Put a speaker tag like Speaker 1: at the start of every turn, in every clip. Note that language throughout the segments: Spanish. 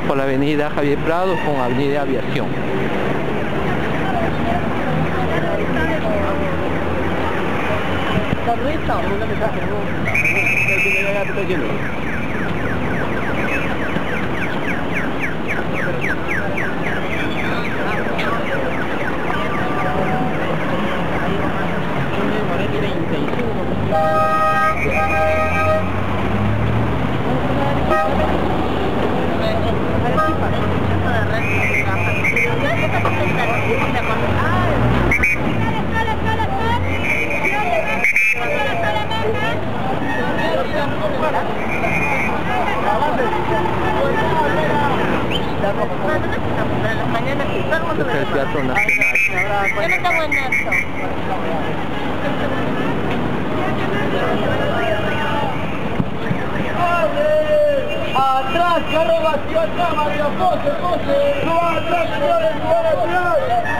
Speaker 1: por la avenida Javier Prado con avenida Aviación. Este es el Teatro Nacional.
Speaker 2: Yo no tengo en esto.
Speaker 3: ¡Atrás, carro vacío atrás, María José! ¡Suban atrás, señores! ¡Suban atrás!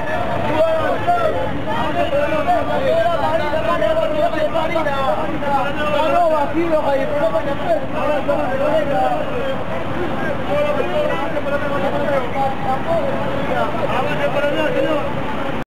Speaker 3: ¡Carro vacío, Javier! ¡Avance por allá, señor!